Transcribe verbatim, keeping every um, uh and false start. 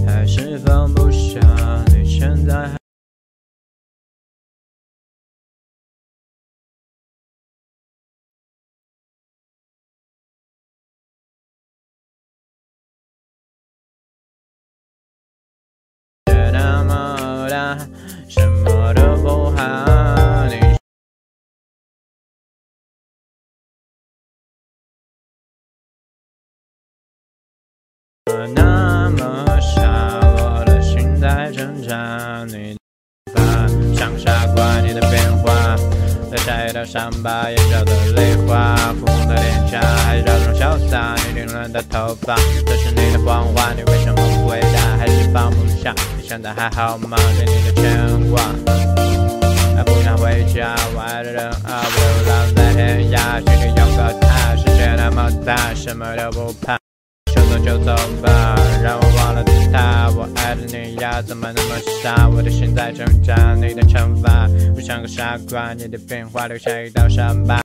还是放不下你现在还那么大，什么都不怕你那么傻，我的心在挣扎，你的发像傻瓜，你的变化留下一道伤疤，眼角的泪花，哭红的脸颊，还是这种潇洒，你凌乱的头发，这是你的谎话，你为什么不回答？还是放不下？你现在还好吗？对你的牵挂，还不想回家，我爱的人啊，我流浪在天涯，心里有个他，世界那么大，什么都不怕。说走就走吧，让我忘了他。我爱的你呀，怎么那么傻？我的心在挣扎，你的惩罚，我像个傻瓜，你的变化留下一道伤疤。